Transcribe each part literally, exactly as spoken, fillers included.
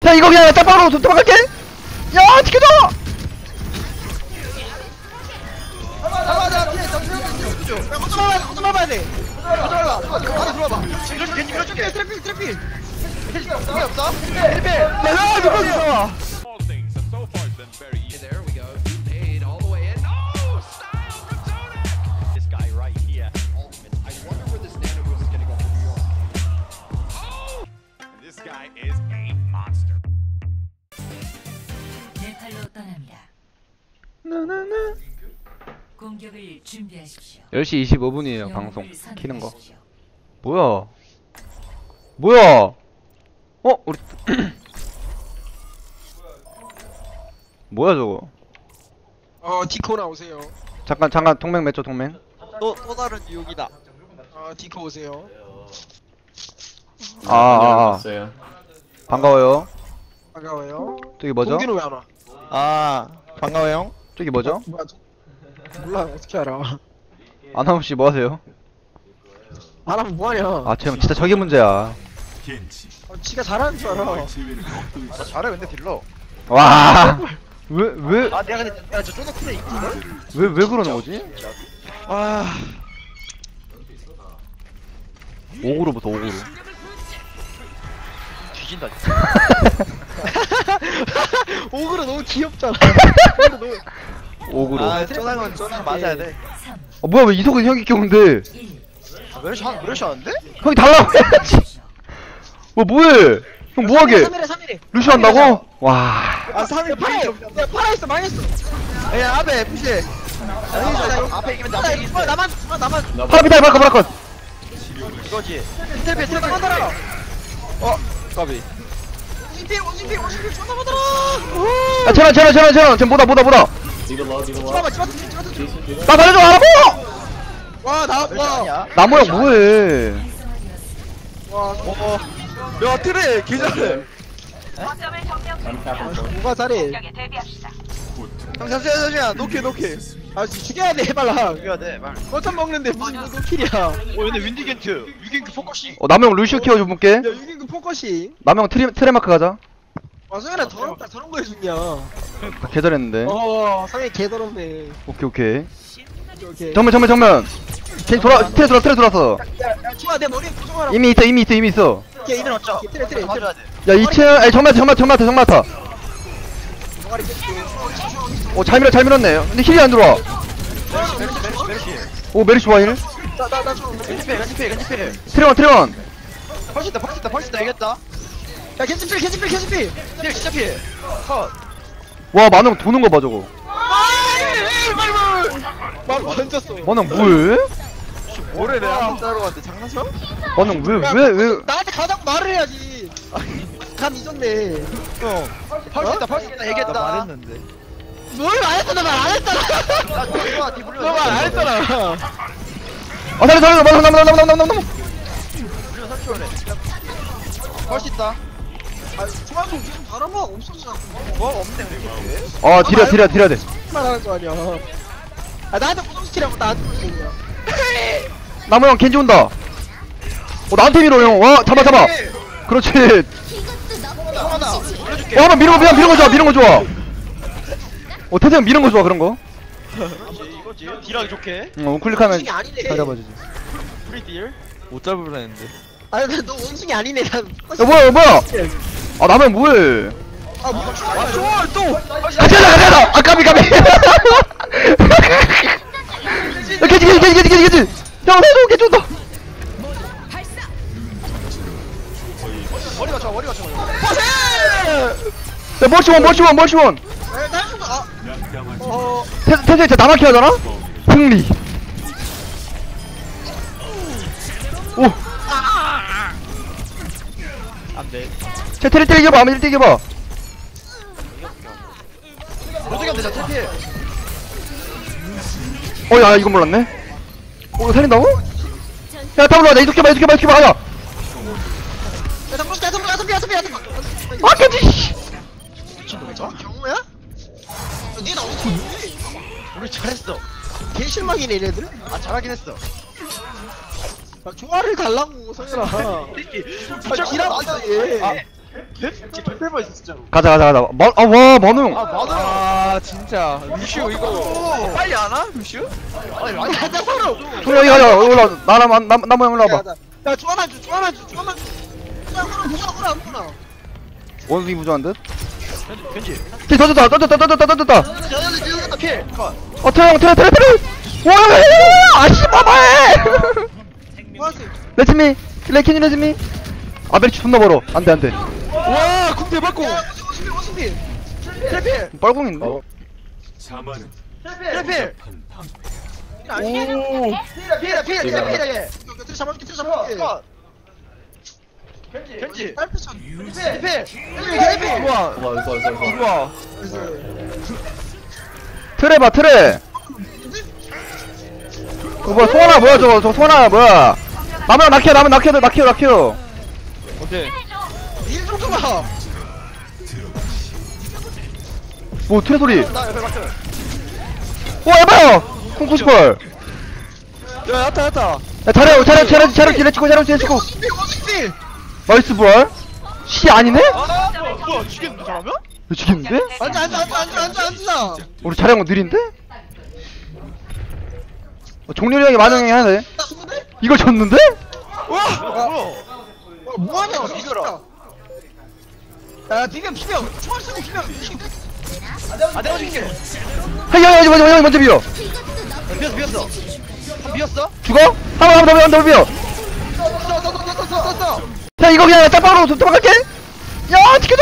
야 이거 그냥 짝방으로 도- 도망갈게. 야 지켜줘. 잡아 잡아 피해 잡아 피해 야 거쳐 봐야 돼 거쳐 봐야 돼 거쳐 봐봐 안에 들어와봐 밀어줄게 밀어줄게 트래필 트래필 트래필 없어? 트래필 야 누가 무서워. All things have so far been very easy. There we go. Paid all the way in. Oh, style from Zodiac. This guy right here. Ultimate. I wonder where this Nano Boost is gonna go for New York. And this guy is a monster. 네팔로 떠납니다. 나나나. 공격을 준비하십시오. 열 시 이십오 분이에요 방송 영웅을 키는 거. 선택하십시오. 뭐야? 뭐야? 어 우리 뭐야 저거? 어 디코 나오세요 잠깐 잠깐 동맹 맺죠 동맹. 또 또 다른 유혹이다 어 디코 오세요 아, 아, 아. 반가워요. 반가워요 저기 뭐죠? 동기는 왜 안 와? 아 반가워요 저기 뭐죠? 뭐야 저- 몰라 어떻게 알아 아나무 씨 뭐 하세요? 안 하면 뭐하냐 아, 쟤 진짜 저게 문제야. 어, 지가 잘하는 줄 알아 나 잘해 근데 딜러. 와. 왜, 왜, 아 내가 근데 야저 쪼다 큰애 있거든? 왜, 왜 그러는 거지? 아 오구로부터 오구로. 뒤진다. 오그로 너무 귀엽잖아 오구로. 아 쪼다는 쪼다 맞아야 돼. 삼, 어, 뭐야, 왜 이속은 형이 껴운데? 일. 아 왜 이렇게 하- 왜 이렇게 하는데? 형이 달라고 해야지. 뭐, 뭐해? 형 뭐하게? 삼 일에 삼 일에 루시 한다고? 와. 아 삼 일 팔아 야 팔아있어 망했어 야 앞에 푸시. 앞에 이기면 나 앞에 이거 이기면 나만 아, 나만 파라피탈 바꿔, 바꿔. 이거지. 트래필 트래필 만들어 어 까비. 오십필 오십필 오십필 존나 만들어 야, 채널, 채널, 채널, 채널. 쟤 뭐다, 뭐다, 뭐다. 집어봐 집어봐 집어봐 나 살려줘, 알아보! 와나와 아니야? 나무 형 뭐해? 어. 야 트레 기절해. 누가 잘해 형 잠시만 잠시만 노킬 노킬. 아 죽여야 돼 해발라 이겨야 돼 말. 거점 먹는데 무슨 무슨 킬이야 어 근데 윈디겐트 유겐트 포커싱. 어, 남형 루시오 키워줘볼게. 야 유గిం그 포커싱 남형 트리, 트레마크 가자. 와 성현아 더럽다 저런 거 해주냐 계절했는데. 어 성현이 개더럽네 오케이, 오케이. 오케이 정면, 정면, 정면. 걔 돌아, 트레 돌아, 트레 돌았어. 야 좋아 내 머리에 고정하라 이미 있어, 이미 있어, 이미 있어. 걔 이들 없죠 트레 트레 트레 맞아야 돼. 야, 이 층, 아니, 정말, 정말, 정말, 정말, 정말. 머리 깨끗이 오, 잘 밀어, 잘 밀었네. 근데 힐이 안 들어와. 메르시 메르시 메르시. 오, 메리 좋아, 힐. 나나나좀 겐지필 겐지필 겐지필. 트레원, 트레원. 펄스 있다 펄스 있다 펄스 있다 이겼다. 야 겐지필 겐지필 겐지필 필 진짜 필. 컷. 와, 만원 도는 거 봐, 저거. 막 던졌어 만원 뭐해? 뭐래 내가 한 따로 갔는데 장난쳐? 만원 왜, 왜, 왜. 나한테 가자고 말을 해야지 감 잊었네 형 펄스 있다 펄스 있다 얘기했다. 나 말했는데. 뭘 말했잖아 말 안 했잖아 나 좋아 니 물려. 너 말 안 했잖아 아, 살려, 살려, 만원, 남원, 남원, 남원, 남원. 물려 삼 초래. 펄스 있다. 아 중앙선 무슨 다른 거 없었잖아 뭐 없네 왜 이렇게. 아, 딜이야, 딜이야, 딜이야 돼. 말하는 거 아니야 아 나한테 고정시키라고 나한테 고정이야 나무 형 겐지 온다. 어, 나한테 밀어, 형. 와, 잡아, 잡아. 그렇지. 하나 물려줄게. 어, 한번 미는 거, 그냥 미는 거 좋아, 미는 거 좋아. 어, 태세 형 미는 거 좋아, 그런 거. 이거지 이거지. 딜하기 좋게. 어, 우클릭하면 원숭이 아니네 잘 잡아주지. 프리 딜. 못 잡으려 했는데. 아니 너 원숭이 아니네 난 야, 뭐야, 뭐야. 아, 나무 형 뭐해. 아 뭐야 아 좋아 또. 같이 가자, 같이 가자. 아, 까비, 까비. 야, 겐지, 겐지, 겐지, 겐지, 겐지, 겐지. 형, 해줘, 겐지 온다. 머리가 좋아 머리가 좋아. 야, 멀시원, 멀시원, 멀시원. 어 태, 태세 진짜 나만 키하잖아? 승리. 오. 안돼. 쟤 테레 테레 이겨봐, 아무리 이겨봐. 어떻게 안돼 저 태필. 어, 야, 이건 몰랐네. 어, 살린다고? 야, 타블로 나 이렇게 봐, 이렇게 봐, 이렇게 봐, 가자. 야, 잠깐, 야, 잠깐, 야, 잠깐, 야, 잠깐, 야, 잠깐. 아, 겐지. 미친놈이죠? 경호야? 야, 니나 어디 있니? 우리 잘했어. 개 실망이네, 얘네들. 아 잘하긴 했어. 아, 조화를 달라고, 성현아. 아, 기라고 있어, 얘. 아, 개패버 있어 진짜로. 가자 가자 가자 마, 아, 와 만웅 아 맞아. 아 진짜 루시오 이거 빨리 안 와? 루시오? 아니 많이 하자 서로. 소리 여기 가자 올라 나랑 나 나무 형 올라와봐 야 중앙만 주 중앙만 주 중앙만 주. 그냥 그럼 누구나 그래 아무나. 원숭이 부조한 듯 겐지. 킬 던졌다 던졌다 던졌다 던졌다 저녁에 지금 필. 컷. 어 트레 형 트레 트레 트레 와 아씨 봐봐해 뭐하지? 레츠미 레키니 레츠미 아 메리치 존나 멀어 안돼 안돼 와 궁대 받고. 오스필 오스필. 트래필. 뻘궁인데 트래필. 오. 필이야 필이야 필이야 필이야 얘. 트래 잡아줄게 트래 잡아줄게. 겐지. 겐지. 딸피선. 트래필. 트래필. 우와. 우와. 트레 봐 트레 어 뭐야 소원아 뭐야 저거 저 소원아 뭐야 나무랑 낙혀 나무 낙혀 낙혀 낙혀 오케이. 일 좀 봐. 뭐 트레 소리 나 옆에 맞춰. 와 에바야 콩쿠스펄 야 야타 야타. 야 잘해 잘해 잘해 잘해 잘해 치고 잘해 잘해 치고 오스필 오스필. 나이스 부활 씨 아니네? 아 뭐야 죽겠는데 잘하면? 죽겠는데? 앉아 앉아 앉아 앉아 앉아 앉아. 우리 자리 한거 느린데? 어, 종료리 형이 많은 형이 하네 이걸 졌는데? 와 뭐야? 뭐하냐 이거라. 야 비벼 비벼. 총알 쓰고 비벼. 아 내가 줄게. 하이 형 형이 먼저 형이 먼저 비어 비었어 비었어. 비었어? 죽어? 한번 한번 더 비어 써써써써써써. 자 이거 그냥 짬바로 도망갈게 야 지켜줘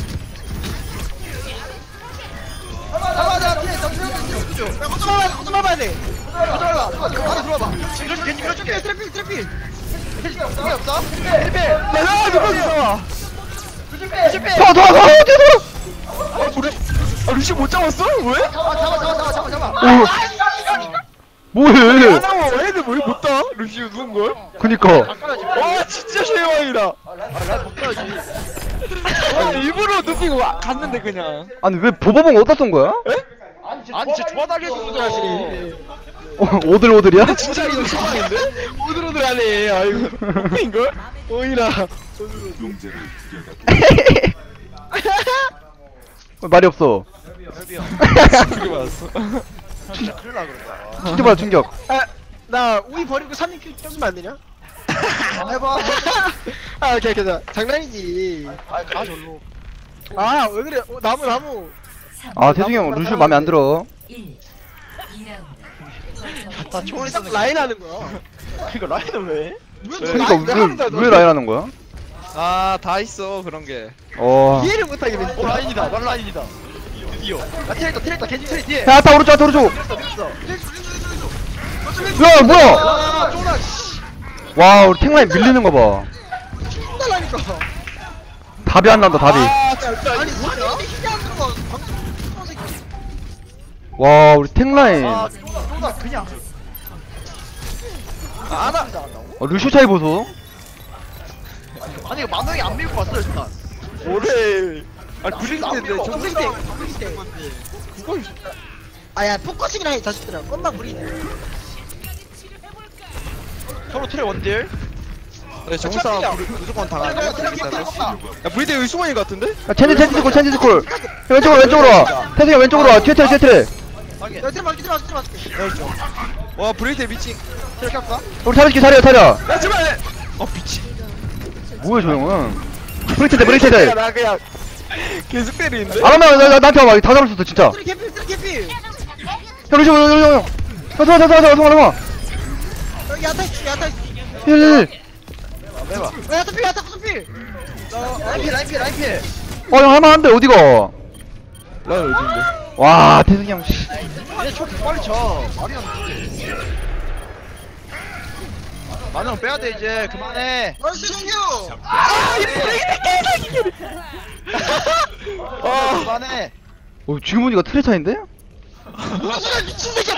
잡아 잡아 피해 잡아 피해. 야 거쳐 봐야 돼 거쳐 봐야 돼. 거쳐 봐라. 안에 들어와봐. 이렇게 겐지 이렇게 트래필 트래필. 트래필 없어? 없어? 트래필. 내가 누구 있어? 트래필. 도와 도와 도와 뒤에서 아 그래? 아 루시 못 잡았어? 왜? 잡아 잡아 잡아 잡아 잡아. 오 뭐해 하나만 애들 왜못 따? 루시 누군 걸? 그니까 와 진짜 실망이다. 아나못 따지. 아 일부러 눕히고 갔는데 그냥. 아니 왜 보버봉 어디다 쏜 거야? 아니 진짜 좋아하게 해줬어야지. 어, 오들오들이야? 진짜 이거 실망인데? 오들오들하네. 아이고 인 걸? 오이라. 말이 없어 그게 맞았어. 진짜 큰일 나 그러다. 충격받아 충격 아, 나 우이 버리고 삼 인 큐 껴주면 안 되냐? 해봐. 아, 오케이, 오케이. 자, 장난이지. 아, 가, 절로. 아, 왜 그래? 어, 나무, 나무. 아 태중이 형 루시오 맘에 안 들어 일. 이 라운드. 다 총알이 딱 라인 하는 거야. 이거 라인은 왜? 그니까 왜, 왜 라인 하는 거야? 아, 다 있어, 그런 게. 어 이해를 못하게 됐어. 어, 라인이다. 난 라인이다. 드디어. 아, 트레이터, 트레이터, 겐지 트레이 뒤에. 야 아따 오른쪽 아따 오른쪽 됐어, 됐어. 야 뭐야 아, 쫄아, 씨. 와 우리 탱라인 밀리는 거봐 달라니까. 답이 안 난다 답이 아, 진짜. 아니, 뭐야? 힘이 안 들어가. 방금. 와 우리 탱라인 아, 쫄아, 쫄아, 그냥. 아, 안 한다. 어, 루시오 차이 보소 아니, 이거 만원이 안 밀고 왔어, 일단. 뭐래. 아, 브링인데, 정생 때. 그걸. 아, 야, 포커싱이나 해, 자식들아. 껌만 부리네. 서로 트레 원딜. 네, 정사 무조건 당하네. 야, 브리드 여기 숨어있는 것 같은데? 야 첸지 첸지 스콜 첸지 스콜 왼쪽으로 왼쪽으로 와 태중이 왼쪽으로 와 뒤에 트레 뒤에 트레 야, 트레 맞게, 트레 맞게, 트레 맞게. 와, 브리드 미친. 트레 깎아? 우리 타려줄게 타려 타려 야, 제발! 어, 미친. 뭐야 저 형은 브레이크대 브레이크대 야, 나 그냥 계속 때리는데? 안 하면 나, 나, 나한테 와봐 다 잡을 수 있어 진짜 트레 개피, 트레 개피. 야 루시오 루시오 루시오 잠깐만 잠깐만 잠깐만 잠깐만 여기 야타 있어, 야타 있어. 힐힐 야, 야타 필, 야타 무슨 필. 라인 필, 라인 필, 라인 필. 어형 할만한데 어디가 라인 어딘데? 와 태승이 형 씨. 얘 초 빨리 쳐. 말이 안 돼. 만원 빼야 돼 이제 그만해. 나이스 정규. 아이 브레이크 개사기. 아 그만해. 어 지금 보니까 트레 차인데? 무슨 미친 새끼야.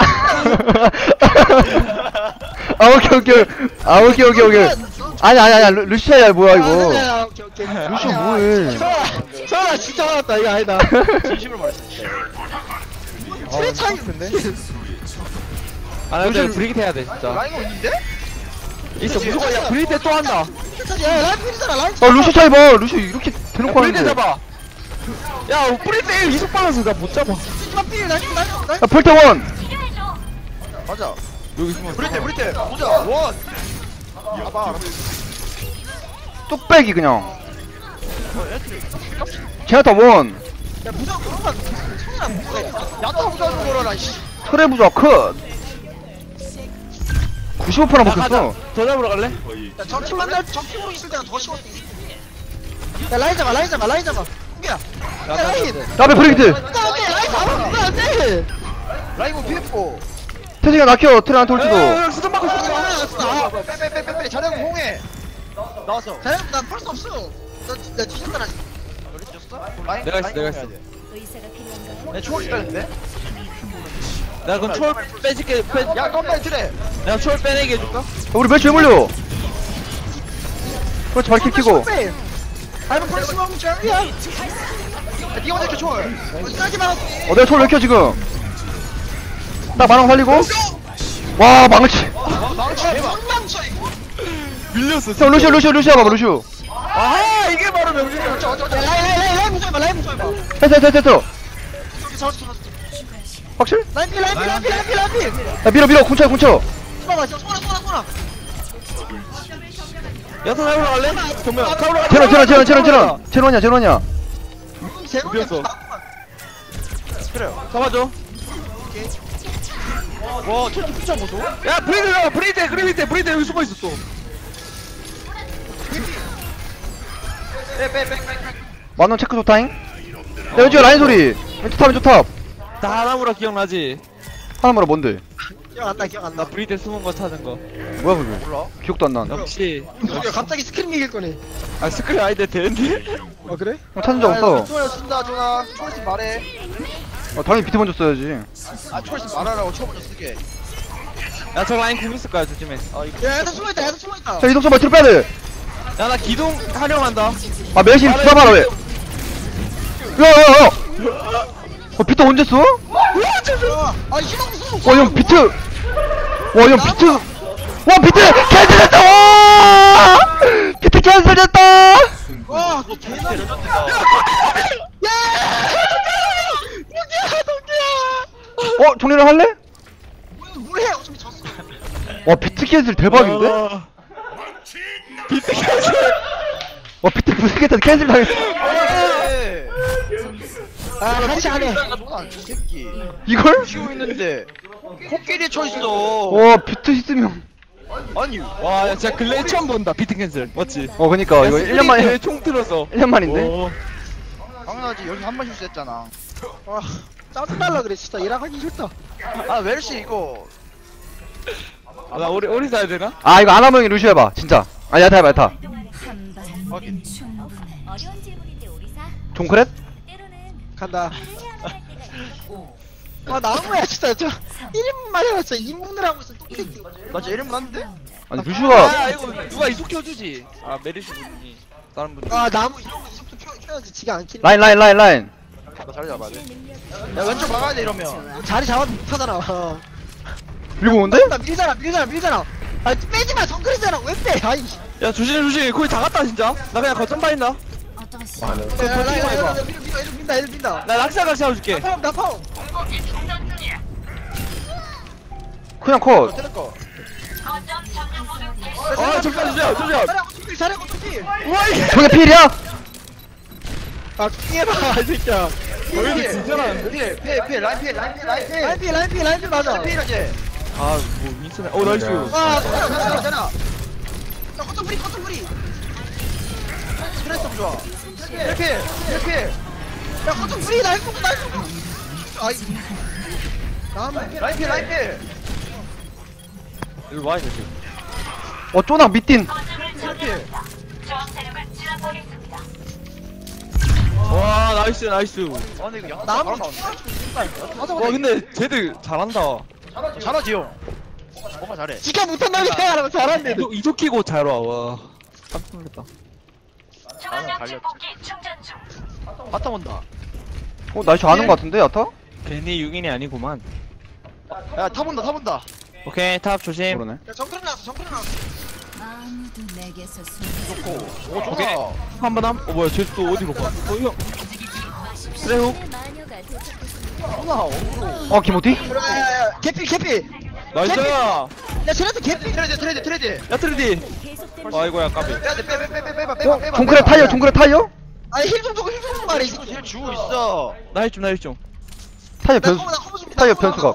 아 오케이 오케이 아 오케이 오케이 오케이 아니 아니 아니 루- 루시아야 뭐야 이거 오케이 오케이. 루시오 뭐해 설아 설아 진짜 화났다 이거 아니다. 진심으로 말했어. 트레 차이 근데. 아, 근데 브리드 해야 돼, 진짜. 라인 어딘데? 있어, 무조건, 야, 브리드 또 한다. 야 라인 필이잖아 라인. 아 루시오 차이 봐 루시오 이렇게 대놓고 브리드 하는데. 잡아. 야 브리드 이속 빨라서 나 못 잡아. 수만 필 나이스 나이스 나이스 야 펄테원. 맞아 여기 있으면 브리테 브리테 보자 원 봐봐 뚝배기 그냥. 어 애들이 제나타 원. 야 부자 그런가 손이랑 뭐해 야타 부자 좀 걸어라 씨 트레 부자 컷. 구십오 퍼센트 먹혔어. 더 잡으러 갈래? 야, 저 팀 만날 저 팀으로 있을 때가 더 쉬웠어. 야 라인 잡아 라인 잡아 라인 잡아. 홍기야. 야 라인. 앞에 브리기트. 야 라인 잡아. 안 돼. 라인 뭐 피했고. 태승이가 낙혀. 트레 안 돌지도. 수전 받고 아, 빼빼빼빼빼 자령 홍해. 나왔어. 자령 난 펄스 없어. 너나 뒤졌다 나. 너리 뒤졌어? 라인. 내가 했어, 내가 했어. 의사가 필요한가요? 내 초월 있다는데? 내가 그럼 초월 빼줄게. 빼. 야 껌발 트레. 내가 초월 빼내게 해줄까? 우리 멸치 왜 물려? 그렇지 발킬 키고. 아이고 펄스 멈춰. 야. 야 니가 먼저 초월. 어디까지 말았어? 어 내가 초를 왜 켜 지금. 나 만왕 살리고. 와 망치. 망쳐. 망쳐 이거. 밀렸어. 형 루시오 루시오 루시오 봐봐 루시오. 아 이게 바로 명중이야. 저, 저, 저, 라인, 라인, 라인, 라인 무서워봐, 라인 무서워봐. 했어 했어 했어. 저기, 저, 저, 저, 확실? 라인 필, 라인 필, 라인 필, 라인 필, 라인 필. 야 밀어 밀어 궁쳐 궁쳐. 쏘아봐, 저, 쏘아, 쏘아, 쏘아. 야타 잡으러 갈래? 정면. 잡으러 갈래? 제론 제론 제론 제론 제론. 제론이야 제론이야. 제로야, 비었어. 그래요. 잡아줘. 와, 저기 피자 보소. 야 브리드 잡아. 브리드 브리드 브리드 여기 숨어 있어 또. 빼, 빼, 빼, 빼. 만원 체크 좋다잉. 야 왼쪽에 라인 소리. 왼쪽 탑 왼쪽 탑. 나 하나무라 기억나지? 하나마라 뭔데? 기억 안 나, 기억 안 나 나. 브리드 숨은 거 찾은 거. 뭐야 그게? 몰라. 기억도 안 나는데. 역시. 야, 갑자기 스크린 이길 거네. 아 스크린 아이디 되는데? 아, 그래? 형 찾은 적 없어. 초월 쓴다, jonah. 초월 쓰 말해. 어, 당연히 비트 먼저 써야지. 아, 초월 쓰 말하라고 초월 먼저 쓰게. 야 저 라인 공 있을 거야 조심해. 어, 이거. 야, 얘들 숨어있다, 얘들 숨어있다. 자 이동 좀 뒤로 빼야 돼. 야나 기동 활용한다. 아 멜시 부숴봐라 왜? 야야야. 어 비트 언제 써? 아, 희망 무슨 와형 비트. 와형 비트. 와 비트 캔슬했다. 와! 비트 캔슬했다. 와, 너 개나. 야! 동기야, 동기야. 어 정리를 할래? 뭘 해? 어차피 졌어. 와 비트 캔슬 대박인데? 어. 비트 캔슬. 와 비트 부스켓에서 캔슬 당했어. 아, 같이 안 해. 이 새끼. 이걸? 쉬고 있는데 코끼리 쳐 있어. 와 비트 있으면. 아니, 와, 야, 진짜 근래 처음 본다. 비트 캔슬. 맞지? 어 그니까 이거 일 년 만에 총 틀어서. 일 년 만인데. 오. 당연하지. 여기 한 번 실수했잖아. 아, 짜증날라 그래 진짜. 일하기 싫다. 아, 웰시 이거. 아, 나 오리 오리 사야 되나? 아 이거 아나몽이 루시 해봐 진짜. 아 야타 해봐 야타. 한번 충분해. 어려운 질문인데 오리사 종크렛? 때로는 간다. 해야 할 때가 있어. 아, 나무야 진짜. 저 일 인분만 해라 진짜. 이 인분을 하고 있어. 똑새끼. 맞아, 일 인분 하는데? 아니 루시가 아, 이거 누가 이속켜주지? 아, 메리시 분이. 다른 분이. 아, 나무 이런 거 이속도 켜, 켜야지. 지가 안 키네. 라인 라인 라인 라인. 나 자리 잡아야 돼. 야, 왼쪽 막아야 돼 이러면. 자리 잡아도 못하잖아. 밀고 오는데? 나 밀잖아, 밀잖아, 밀잖아. 아, 빼지 마. 정글이잖아. 왜 빼? 아이. 야, 조심, 조심. 거의 다 갔다, 진짜. 나 그냥 거점 봐있나? 어떤 시 야, 야, 야, 야, 야, 밀어, 밀어, 애들 민다, 애들 민다. 나 락사 같이 잡아줄게. 나 파움, 나 파움. 그냥 컷. 때릴 거. 아, 잠깐, 조심, 조심. 잘하고 투필, 잘하고 투필. 우와, 이게. 저게 필이야? 아, 피해봐, 이 새끼야. 너희들 진짜 나는데? 필, 필, 필, 라인 필, 라인 필, 라인 필. 라인 필, 라인 필, 라인 필 맞아. 필이지. 아, 뭐, 민트네. 어, 나이스. 아, 괜찮아, 괜찮아, 괜찮아. 야, 커튼 프리, 커튼 프리. 스트레스 좋아. 이렇게, 이렇게. 야, 커튼 프리, 날 쏘고, 날 쏘고. 아이. 다음, 라인 필, 라인 필. 이거 와, 이거 지금. 어 쪼낙 밑딘. 필. 와, 나이스, 나이스. 아니, 이거 양, 나무 맞아, 와, 근데 쟤들 잘한다. 잘하지, 형. 뭔가 잘해. 지가 못한다고 생각하면 잘하는데. 이속, 이속 키고 잘 와, 와. 깜짝 놀랐다. 나는 달렸지. 바텀 온다. 어 나이스 아는 거 같은데 야타? 괜히 육 인이 아니구만. 야, 탑 온다, 탑 온다. 오케이, 탑 조심. 그러네. 야, 정크림 나왔어, 정크림 나왔어. 아무도 내게서 숨. 오 좋다. 한번 함. 어 뭐야 쟤또 어디로 가? 어 형. 그래요. 마녀가 도착했습니다. 하나 어그로. 어 김호티? 야야야 개피 개피. 나이스. 야 트레드 개피. 트레드 트레드 트레드. 야 트레디. 계속되는 아이고야 까비. 빼빼빼빼빼 빼봐 빼봐 빼봐. 정크레 타이어 정크레 타이어? 아니 힐좀 주고 힐좀 주고 말해. 힐 주고 있어. 나힐좀나힐 좀. 타이어 나 변수 커버, 나 커버 좀 타이어 나 커버, 변수가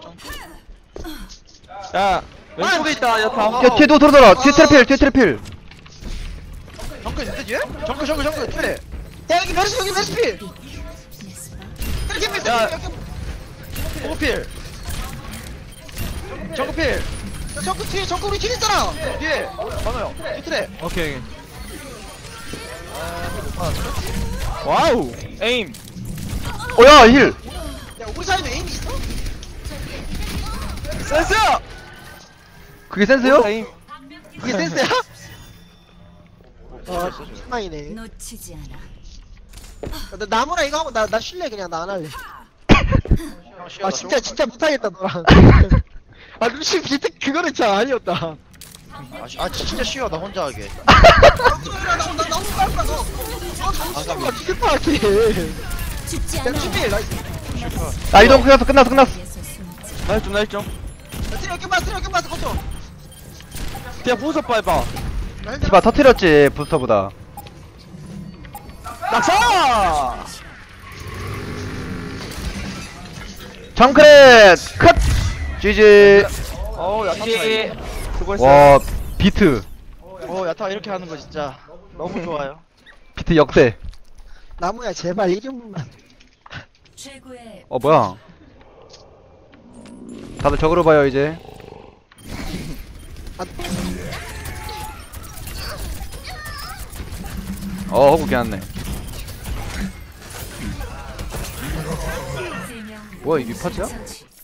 야 왼쪽에 있다 야타. 야 뒤에 또 돌아돌아 뒤에 트래필 뒤에 트래필 정크 있는데 뒤에? 정크 정크 정크 트레. 야 여기 메르시 여기 메르시 필. 이렇게 필. 야. 정크 필. 정크 필. 정크 뒤에 정크 우리 뒤에 있잖아. 뒤에. 방어요. 뒤 트레. 오케이. 와우 에임. 어야 힐 야 우리 사이도 에임이 있어? 센스. 그게 센스요? 에임. 그게 센스야? 아 실망이네. 놓치지 않아. 나 나무라 이거 하고 나나 쉴래 그냥 나 안 할래. 아 진짜 진짜 못하겠다 너랑. 아 루시 비트 그거는 진짜 아니었다. 아 진짜 쉬워 나 혼자 하게. 나 너무 빨라 너. 아 잠시만 죽겠다 하게. 죽지 야 않아. 준비 나이스. 나 이동 끝났어 끝났어 끝났어 내게서 숨지. 나힐 좀 나힐 좀. 야 트레 껴봐 트레 껴봐 거쳐. 야 부서 빨봐. 디바 터트렸지 부스터보다 낙사. 정크레 컷 지지 어 야타 지. 수고했어. 와 비트 어 야타 이렇게 하는 거 진짜 너무 좋아요. 비트 역대 나무야 제발 이름만. 최고의 어 뭐야 다들 저거로 봐요 이제 어 허구 개났네 뭐야 이게 파츠야? 처치.